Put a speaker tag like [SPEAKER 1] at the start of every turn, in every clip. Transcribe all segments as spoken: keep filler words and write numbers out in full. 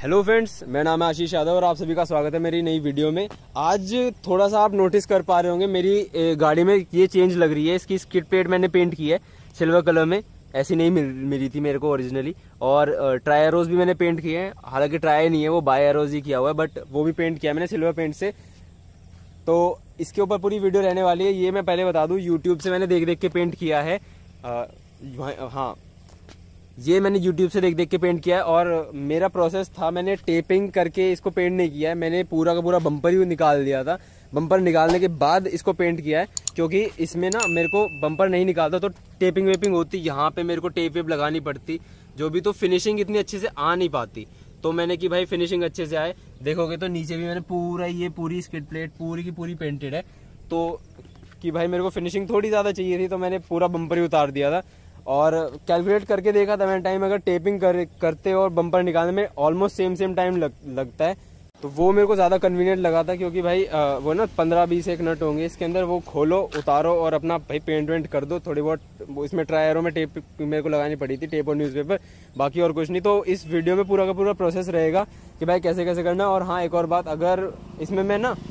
[SPEAKER 1] Hello friends, मेरा नाम है आशीष यादव और आप सभी का स्वागत है मेरी नई वीडियो में। आज थोड़ा सा आप नोटिस कर पा रहे होंगे मेरी गाड़ी में ये चेंज लग रही है। इसकी स्किड प्लेट मैंने पेंट की है सिल्वर कलर में, ऐसी नहीं मिल मिली थी मेरे को ओरिजिनली। और ट्राई एरोज भी मैंने पेंट किए हैं, हालांकि ट्राई नहीं है वो बाय एरोज ही किया हुआ है, बट वो भी पेंट किया मैंने सिल्वर पेंट से। तो इसके ऊपर पूरी वीडियो रहने वाली है। ये मैं पहले बता दूं, यूट्यूब से मैंने देख देख के पेंट किया है। आ, हाँ, ये मैंने YouTube से देख देख के पेंट किया है और मेरा प्रोसेस था, मैंने टेपिंग करके इसको पेंट नहीं किया है। मैंने पूरा का पूरा बम्पर ही निकाल दिया था। बम्पर निकालने के बाद इसको पेंट किया है, क्योंकि इसमें ना मेरे को बम्पर नहीं निकालता तो टेपिंग वेपिंग होती, यहाँ पे मेरे को टेप वेप लगानी पड़ती जो भी, तो फिनिशिंग इतनी अच्छे से आ नहीं पाती। तो मैंने कि भाई फिनिशिंग अच्छे से आए। देखोगे तो नीचे भी मैंने पूरा ये पूरी स्किड प्लेट पूरी की पूरी पेंटेड है। तो कि भाई मेरे को फिनिशिंग थोड़ी ज़्यादा चाहिए थी तो मैंने पूरा बम्पर ही उतार दिया था। और कैलकुलेट करके देखा था मैंने टाइम, अगर टेपिंग कर, करते और बम्पर निकालने में ऑलमोस्ट सेम सेम टाइम लग, लगता है। तो वो मेरे को ज़्यादा कन्वीनियंट लगा था, क्योंकि भाई आ, वो ना पंद्रह बीस एक नट होंगे इसके अंदर, वो खोलो उतारो और अपना भाई पेंट वेंट कर दो थोड़ी बहुत। इसमें ट्राई एरो में टेप मेरे को लगानी पड़ी थी, टेप और न्यूज़पेपर, बाकी और कुछ नहीं। तो इस वीडियो में पूरा का पूरा प्रोसेस रहेगा कि भाई कैसे कैसे करना। और हाँ, एक और बात, अगर इसमें मैं ना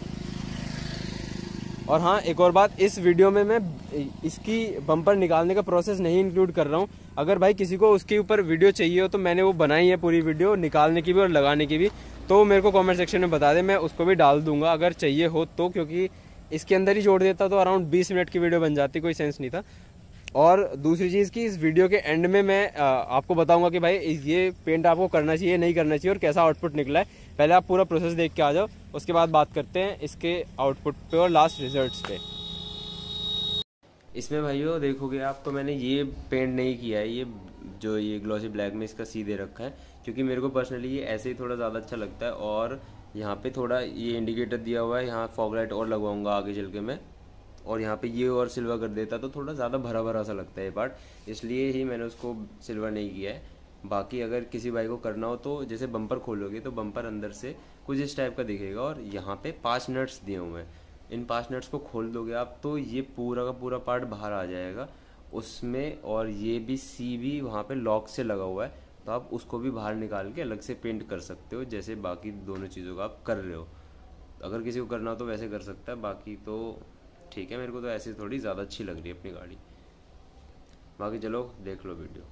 [SPEAKER 1] और हाँ एक और बात इस वीडियो में मैं इसकी बम्पर निकालने का प्रोसेस नहीं इंक्लूड कर रहा हूँ। अगर भाई किसी को उसके ऊपर वीडियो चाहिए हो तो मैंने वो बनाई है पूरी वीडियो, निकालने की भी और लगाने की भी, तो मेरे को कमेंट सेक्शन में बता दे, मैं उसको भी डाल दूंगा अगर चाहिए हो तो। क्योंकि इसके अंदर ही जोड़ देता तो अराउंड बीस मिनट की वीडियो बन जाती, कोई सेंस नहीं था। और दूसरी चीज़ की, इस वीडियो के एंड में मैं आ, आपको बताऊंगा कि भाई ये पेंट आपको करना चाहिए नहीं करना चाहिए और कैसा आउटपुट निकला है। पहले आप पूरा प्रोसेस देख के आ जाओ, उसके बाद बात करते हैं इसके आउटपुट पे और लास्ट रिजल्ट्स पे। इसमें भाइयों देखोगे आप तो मैंने ये पेंट नहीं किया है, ये जो ये ग्लॉसी ब्लैक में इसका सी दे रखा है, क्योंकि मेरे को पर्सनली ये ऐसे ही थोड़ा ज़्यादा अच्छा लगता है। और यहाँ पे थोड़ा ये इंडिकेटर दिया हुआ है, यहाँ फॉग लाइट और लगवाऊंगा आगे चल के मैं, और यहाँ पे ये और सिल्वर कर देता तो थोड़ा ज़्यादा भरा भरा सा लगता है ये पार्ट, इसलिए ही मैंने उसको सिल्वर नहीं किया है। बाकी अगर किसी भाई को करना हो तो जैसे बम्पर खोलोगे तो बम्पर अंदर से कुछ इस टाइप का दिखेगा और यहाँ पे पांच नट्स दिए हुए हैं। इन पांच नट्स को खोल दोगे आप तो ये पूरा का पूरा पार्ट बाहर आ जाएगा उसमें। और ये भी सी भी वहाँ पे लॉक से लगा हुआ है, तो आप उसको भी बाहर निकाल के अलग से पेंट कर सकते हो, जैसे बाकी दोनों चीज़ों का आप कर रहे हो। अगर किसी को करना हो तो वैसे कर सकता है, बाकी तो ठीक है। मेरे को तो ऐसी थोड़ी ज़्यादा अच्छी लग रही है अपनी गाड़ी। बाकी चलो देख लो वीडियो।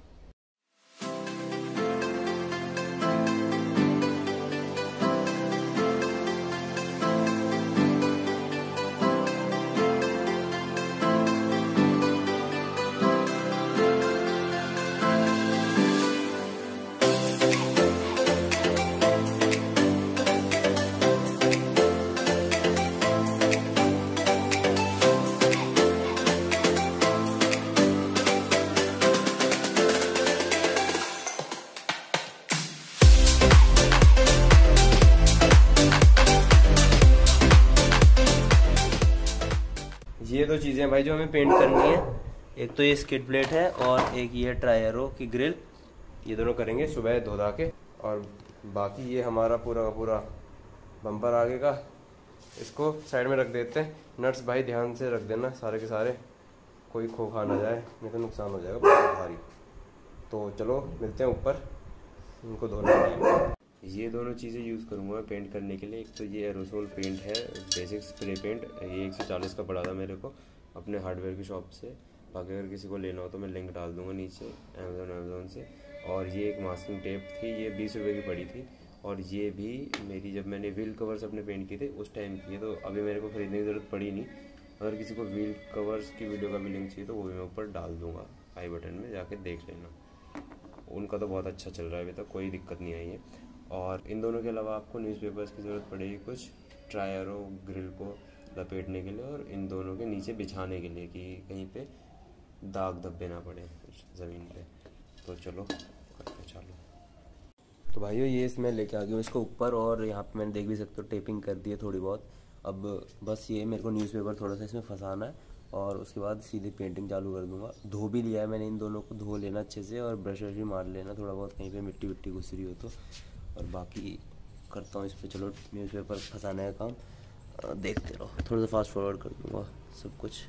[SPEAKER 1] ये दो चीज़ें भाई जो हमें पेंट करनी है, एक तो ये स्किड प्लेट है और एक ये ट्राई एरो की ग्रिल, ये दोनों करेंगे सुबह धो धा के। और बाकी ये हमारा पूरा का पूरा बम्पर आगे का, इसको साइड में रख देते हैं। नट्स भाई ध्यान से रख देना सारे के सारे, कोई खो खा ना जाए, नहीं तो नुकसान हो जाएगा बहुत भारी। तो चलो मिलते हैं ऊपर, इनको धोने के लिए। ये दोनों चीज़ें यूज़ करूँगा मैं पेंट करने के लिए। एक तो ये एरोसोल पेंट है, बेसिक स्प्रे पेंट, ये एक सौ चालीस का पड़ा था मेरे को अपने हार्डवेयर की शॉप से। बाकी अगर किसी को लेना हो तो मैं लिंक डाल दूँगा नीचे अमेज़ोन अमेज़ोन से। और ये एक मास्किंग टेप थी, ये बीस रुपये की पड़ी थी। और ये भी मेरी जब मैंने व्हील कवर्स अपने पेंट किए थे उस टाइम की है, तो अभी मेरे को ख़रीदने की ज़रूरत पड़ी नहीं। अगर किसी को व्हील कवर्स की वीडियो का भी लिंक चाहिए तो वो भी मैं ऊपर डाल दूँगा आई बटन में, जाके देख लेना। उनका तो बहुत अच्छा चल रहा है, अभी तक कोई दिक्कत नहीं आई है। और इन दोनों के अलावा आपको न्यूज़पेपर्स की ज़रूरत पड़ेगी कुछ, ट्राई एरो ग्रिल को लपेटने के लिए और इन दोनों के नीचे बिछाने के लिए कि कहीं पे दाग धब्बे ना पड़े ज़मीन पे। तो चलो करते चालू। तो भाइयों ये इसमें लेके आ गया हूँ इसको ऊपर, और यहाँ पे मैंने देख भी सकते हो टेपिंग कर दी है थोड़ी बहुत। अब बस ये मेरे को न्यूज़पेपर थोड़ा सा इसमें फंसाना है और उसके बाद सीधे पेंटिंग चालू कर दूंगा। धो भी लिया है मैंने इन दोनों को, धो लेना अच्छे से और ब्रश व्रश भी मार लेना थोड़ा बहुत, कहीं पे मिट्टी विट्टी घुस रही हो तो। और बाकी करता हूँ इस पर, चलो न्यूज़पेपर फंसाने का काम देखते रहो। थोड़ा सा फास्ट फॉरवर्ड कर दूँगा सब कुछ।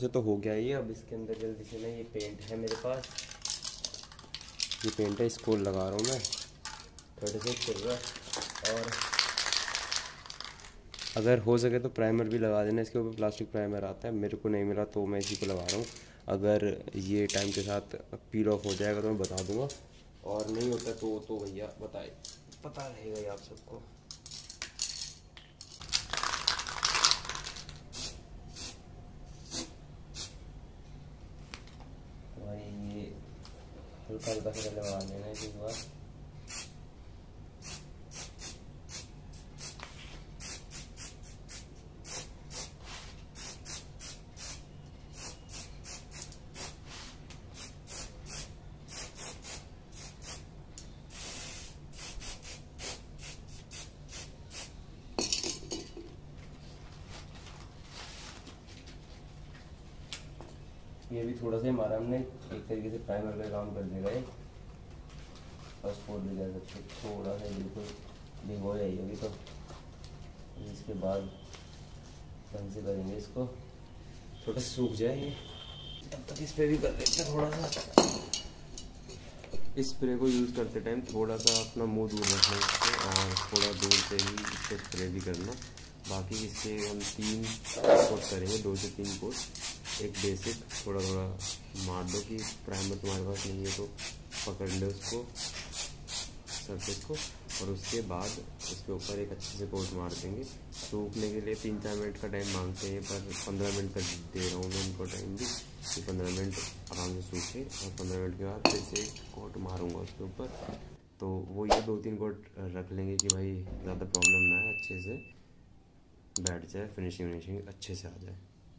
[SPEAKER 1] से तो हो गया ये। अब इसके अंदर जल्दी से ना ये पेंट है मेरे पास, ये पेंट है, इसको लगा रहा हूँ मैं, थोड़े से चल रहा है। और अगर हो सके तो प्राइमर भी लगा देना, इसके ऊपर प्लास्टिक प्राइमर आता है, मेरे को नहीं मिला तो मैं इसी को लगा रहा हूँ। अगर ये टाइम के साथ पील ऑफ हो जाएगा तो मैं बता दूंगा, और नहीं होता तो तो भैया बताए पता रहेगा ही आप सबको। भाई ये हल्का हल्का सा लगा देना है एक बार। ये भी थोड़ा सा हमारा हमने एक तरीके से प्राइमर का काम कर देगा, फर्स्ट कोट भी कर सकते, थोड़ा सा बिल्कुल भिगो जाइए अभी तो। इसके बाद ढंग से करेंगे इसको, थोड़ा सा सूख जाए ये, तब तक इस पर भी कर देते हैं थोड़ा सा। इस स्प्रे को यूज़ करते टाइम थोड़ा सा अपना मुंह दूर रखना इससे, और थोड़ा दूर से ही इससे स्प्रे भी करना। बाकी इसके हम तीन कोट करेंगे, दो से तीन कोट। एक बेसिक थोड़ा थोड़ा मार दो कि प्राइमर तुम्हारे पास नहीं है तो पकड़ ले उसको सरफेस को, और उसके बाद उसके ऊपर एक अच्छे से कोट मार देंगे। सूखने के लिए तीन चार मिनट का टाइम मांगते हैं, पर पंद्रह मिनट का दे रहा हूँ मैं उनको टाइम भी, कि पंद्रह मिनट आराम से सूखे, और पंद्रह मिनट के बाद फिर से कोट मारूंगा उसके ऊपर। तो वो ये दो तीन कोट रख लेंगे कि भाई ज़्यादा प्रॉब्लम ना है, अच्छे से बैठ जाए, फिनिशिंग फिनिशिंग अच्छे से आ जाए।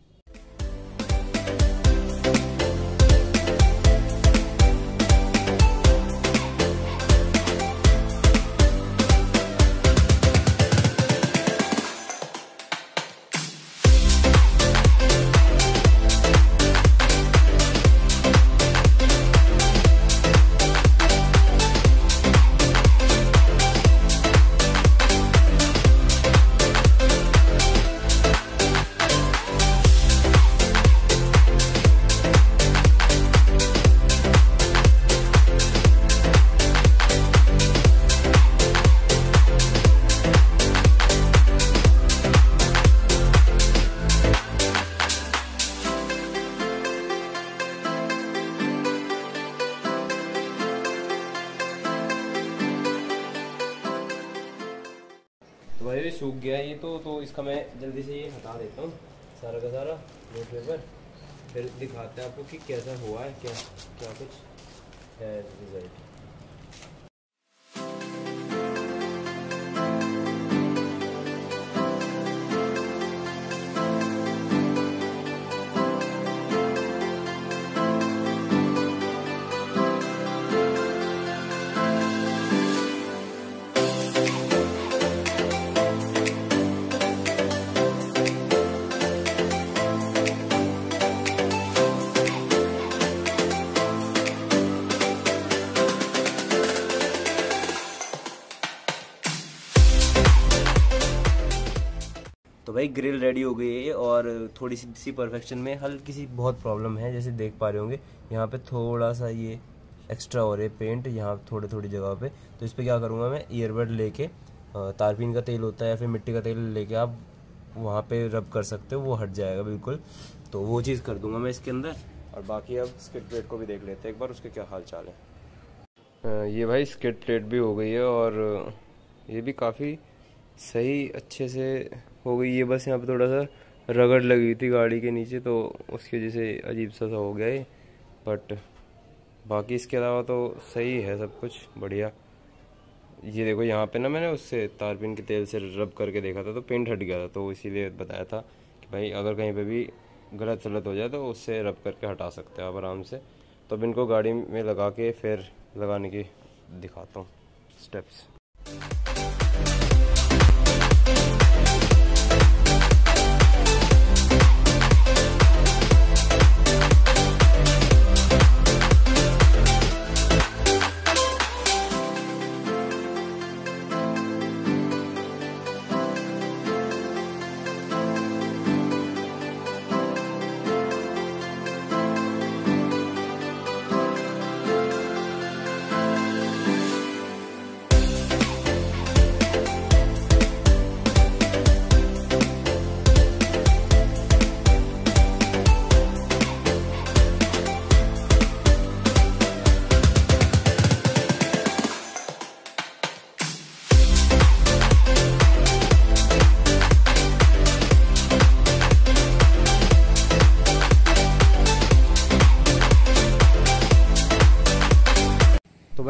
[SPEAKER 1] तो भाई सूख गया ये तो तो इसका मैं जल्दी से ये हटा देता हूँ सारा का सारा न्यूज़ पेपर, फिर दिखाते हैं आपको कि कैसा हुआ है, क्या क्या कुछ है रिजल्ट। तो भाई ग्रिल रेडी हो गई है, और थोड़ी सी सी परफेक्शन में हल्की सी बहुत प्रॉब्लम है, जैसे देख पा रहे होंगे यहाँ पे थोड़ा सा ये एक्स्ट्रा हो रहा है पेंट यहाँ थोड़े थोड़ी जगह पे। तो इस पे क्या करूँगा मैं, ईयरबड लेके, तारपीन का तेल होता है या फिर मिट्टी का तेल लेके आप वहाँ पे रब कर सकते हो, वो हट जाएगा बिल्कुल। तो वो चीज़ कर दूंगा मैं इसके अंदर। और बाकी अब स्किड प्लेट को भी देख लेते हैं एक बार, उसके क्या हाल चाल है। ये भाई स्किड प्लेट भी हो गई है, और ये भी काफ़ी सही अच्छे से हो गई। ये बस यहाँ पे थोड़ा सा रगड़ लगी थी गाड़ी के नीचे, तो उसकी वजह से अजीब सा सा हो गया है, बट बाकी इसके अलावा तो सही है सब कुछ बढ़िया। ये देखो यहाँ पे ना मैंने उससे तारपीन के तेल से रब करके देखा था तो पेंट हट गया था, तो इसीलिए बताया था कि भाई अगर कहीं पे भी गलत सलत हो जाए तो उससे रब करके हटा सकते हैं आप आराम से। तो अब इनको गाड़ी में लगा के फिर लगाने की दिखाता हूँ स्टेप्स।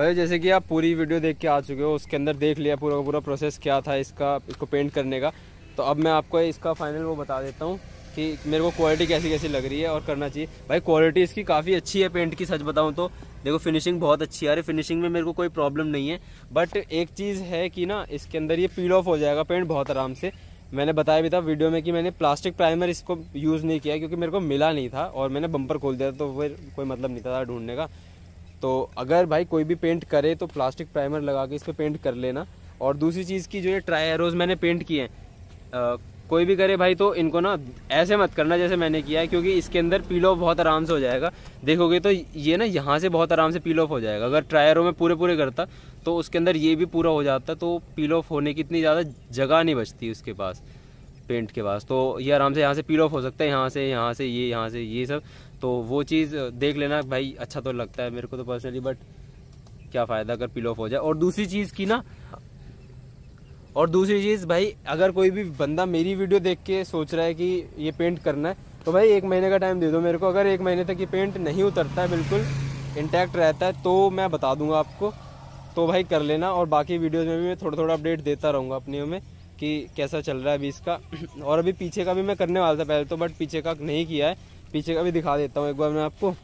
[SPEAKER 1] भाई जैसे कि आप पूरी वीडियो देख के आ चुके हो, उसके अंदर देख लिया पूरा पूरा प्रोसेस क्या था इसका, इसको पेंट करने का। तो अब मैं आपको इसका फाइनल वो बता देता हूँ कि मेरे को क्वालिटी कैसी कैसी लग रही है और करना चाहिए। भाई क्वालिटी इसकी काफ़ी अच्छी है पेंट की, सच बताऊँ तो। देखो फिनिशिंग बहुत अच्छी आ रही है, फिनिशिंग में मेरे को कोई प्रॉब्लम नहीं है। बट एक चीज़ है कि ना इसके अंदर ये पील ऑफ हो जाएगा पेंट बहुत आराम से। मैंने बताया भी था वीडियो में कि मैंने प्लास्टिक प्राइमर इसको यूज़ नहीं किया क्योंकि मेरे को मिला नहीं था और मैंने बम्पर खोल दिया तो फिर कोई मतलब नहीं था ढूंढने का। तो अगर भाई कोई भी पेंट करे तो प्लास्टिक प्राइमर लगा के इस पर पेंट कर लेना। और दूसरी चीज़ की जो ये ट्राई एरोज मैंने पेंट किए हैं, कोई भी करे भाई तो इनको ना ऐसे मत करना जैसे मैंने किया है, क्योंकि इसके अंदर पील ऑफ बहुत आराम से हो जाएगा। देखोगे तो ये ना यहाँ से बहुत आराम से पील ऑफ हो जाएगा। अगर ट्राई एरो में पूरे पूरे करता तो उसके अंदर ये भी पूरा हो जाता, तो पील ऑफ होने की इतनी ज़्यादा जगह नहीं बचती उसके पास, पेंट के पास। तो ये आराम से यहाँ से पील ऑफ हो सकता है, यहाँ से यहाँ से ये यहाँ से ये सब। तो वो चीज़ देख लेना भाई, अच्छा तो लगता है मेरे को तो पर्सनली, बट क्या फ़ायदा अगर पील ऑफ हो जाए। और दूसरी चीज़ की ना और दूसरी चीज़ भाई, अगर कोई भी बंदा मेरी वीडियो देख के सोच रहा है कि ये पेंट करना है तो भाई एक महीने का टाइम दे दो मेरे को। अगर एक महीने तक ये पेंट नहीं उतरता है, बिल्कुल इंटैक्ट रहता है, तो मैं बता दूंगा आपको, तो भाई कर लेना। और बाकी वीडियोज़ में भी मैं थोड़ा थोड़ा अपडेट देता रहूँगा अपनी में कि कैसा चल रहा है अभी इसका। और अभी पीछे का भी मैं करने वाला था पहले तो, बट पीछे का नहीं किया है। पीछे का भी दिखा देता हूँ एक बार मैं आपको।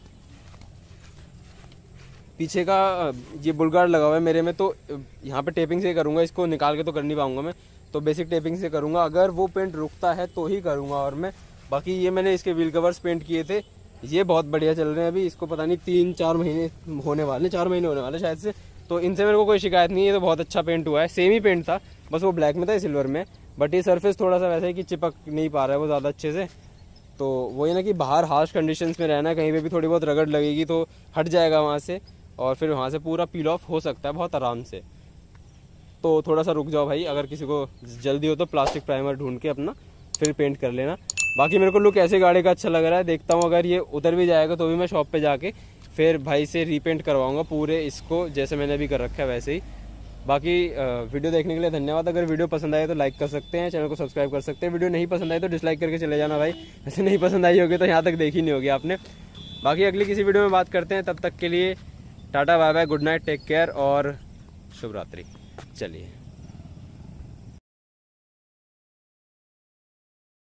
[SPEAKER 1] पीछे का ये बुलगार्ड लगा हुआ है मेरे में, तो यहाँ पे टेपिंग से करूँगा, इसको निकाल के तो कर नहीं पाऊँगा मैं, तो बेसिक टेपिंग से करूँगा। अगर वो पेंट रुकता है तो ही करूँगा। और मैं बाकी ये मैंने इसके व्हील कवर्स पेंट किए थे, ये बहुत बढ़िया चल रहे हैं अभी। इसको पता नहीं तीन चार महीने होने वाले, चार महीने होने वाले शायद से, तो इनसे मेरे को कोई शिकायत नहीं है। तो बहुत अच्छा पेंट हुआ है, सेम ही पेंट था, बस वो ब्लैक में था सिल्वर में। बट ये सरफेस थोड़ा सा वैसा है कि चिपक नहीं पा रहा है वो ज़्यादा अच्छे से। तो वही ना कि बाहर हार्श कंडीशंस में रहना, कहीं पे भी थोड़ी बहुत रगड़ लगेगी तो हट जाएगा वहाँ से, और फिर वहाँ से पूरा पील ऑफ हो सकता है बहुत आराम से। तो थोड़ा सा रुक जाओ भाई, अगर किसी को जल्दी हो तो प्लास्टिक प्राइमर ढूंढ के अपना फिर पेंट कर लेना। बाकी मेरे को लुक ऐसे गाड़ी का अच्छा लग रहा है, देखता हूँ अगर ये उतर भी जाएगा तो भी मैं शॉप पे जाके फिर भाई से रीपेंट करवाऊँगा पूरे इसको, जैसे मैंने अभी कर रखा है वैसे ही। बाकी वीडियो देखने के लिए धन्यवाद। अगर वीडियो पसंद आए तो लाइक कर सकते हैं, चैनल को सब्सक्राइब कर सकते हैं। वीडियो नहीं पसंद आई तो डिसलाइक करके चले जाना भाई, ऐसे नहीं पसंद आई होगी तो यहाँ तक देखी नहीं होगी आपने। बाकी अगली किसी वीडियो में बात करते हैं, तब तक के लिए tata bye bye, good night, take care और शुभ रात्रि। चलिए।